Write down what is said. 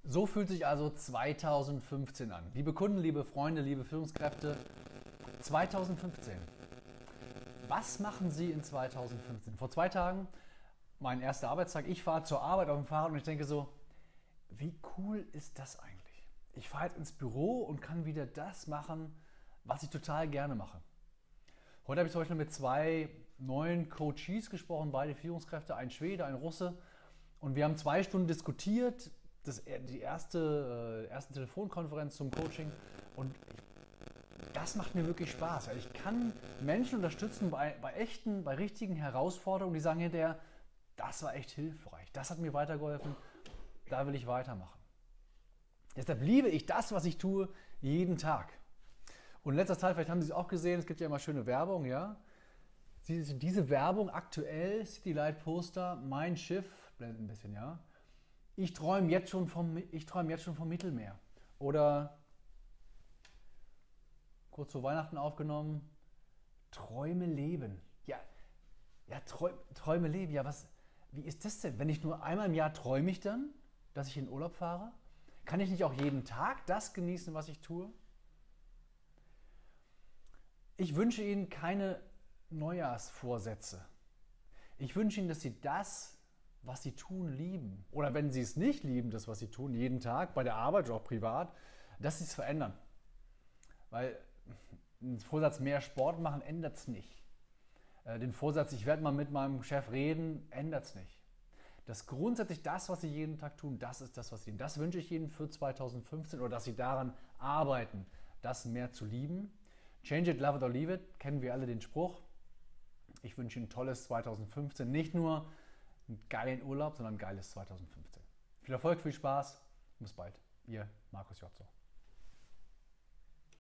So fühlt sich also 2015 an. Liebe Kunden, liebe Freunde, liebe Führungskräfte, 2015. Was machen Sie in 2015? Vor 2 Tagen, mein erster Arbeitstag, ich fahre zur Arbeit auf dem Fahrrad und ich denke so, wie cool ist das eigentlich? Ich fahre jetzt ins Büro und kann wieder das machen, was ich total gerne mache. Heute habe ich zum Beispiel mit 2 neuen Coaches gesprochen, beide Führungskräfte, ein Schwede, ein Russe. Und wir haben 2 Stunden diskutiert, die erste Telefonkonferenz zum Coaching. Und das macht mir wirklich Spaß. Weil ich kann Menschen unterstützen bei richtigen Herausforderungen, die sagen hinterher, das war echt hilfreich, das hat mir weitergeholfen, da will ich weitermachen. Deshalb liebe ich das, was ich tue, jeden Tag. Und in letzter Zeit, vielleicht haben Sie es auch gesehen, es gibt ja immer schöne Werbung, ja. Diese Werbung aktuell, City Light Poster, mein Schiff, blendet ein bisschen, ja. Ich träume jetzt schon vom Mittelmeer. Oder kurz vor Weihnachten aufgenommen, Träume leben. Ja, Träume leben. Ja, wie ist das denn? Wenn ich nur einmal im Jahr träume ich dann, dass ich in Urlaub fahre? Kann ich nicht auch jeden Tag das genießen, was ich tue? Ich wünsche Ihnen keine Neujahrsvorsätze. Ich wünsche Ihnen, dass Sie das, was Sie tun, lieben. Oder wenn Sie es nicht lieben, das, was Sie tun, jeden Tag, bei der Arbeit oder auch privat, dass Sie es verändern. Weil ein Vorsatz, mehr Sport machen, ändert es nicht. Den Vorsatz, ich werde mal mit meinem Chef reden, ändert es nicht. Das grundsätzlich das, was Sie jeden Tag tun, das ist das, was Sie lieben. Das wünsche ich Ihnen für 2015 oder dass Sie daran arbeiten, das mehr zu lieben. Change it, love it or leave it, kennen wir alle den Spruch. Ich wünsche Ihnen ein tolles 2015, nicht nur einen geilen Urlaub, sondern ein geiles 2015. Viel Erfolg, viel Spaß, bis bald. Ihr Markus Jotzo.